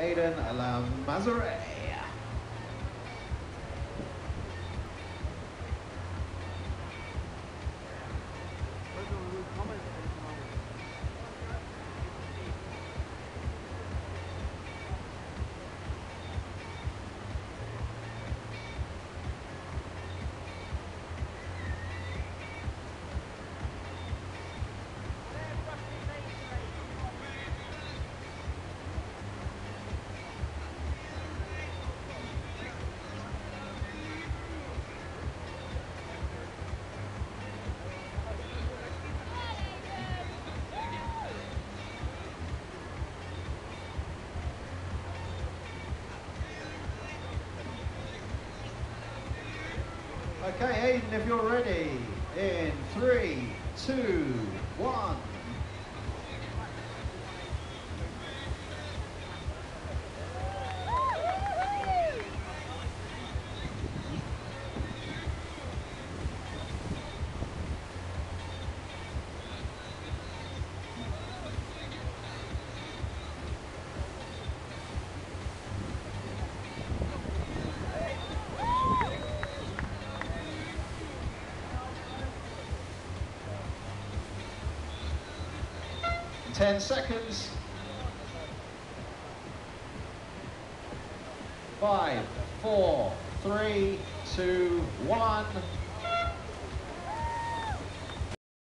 Aiden Mazare. Okay, Aiden, if you're ready, in 3, 2, 1. Ten seconds. 5, 4, 3, 2, 1.